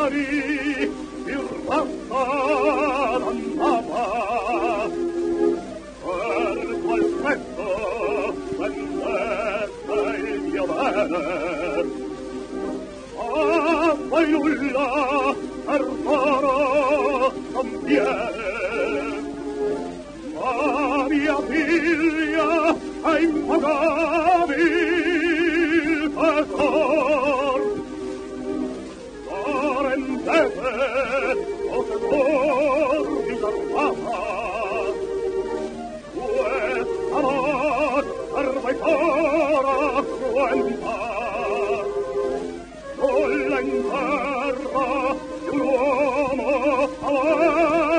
mari il passato andava per quel petto vendetta il mio bene a poi nulla per foro non viene ma mia figlia è impagabil tesor Sorrentete o tesor riservata questa voce per voi fora cruenta nulla in terra di un uomo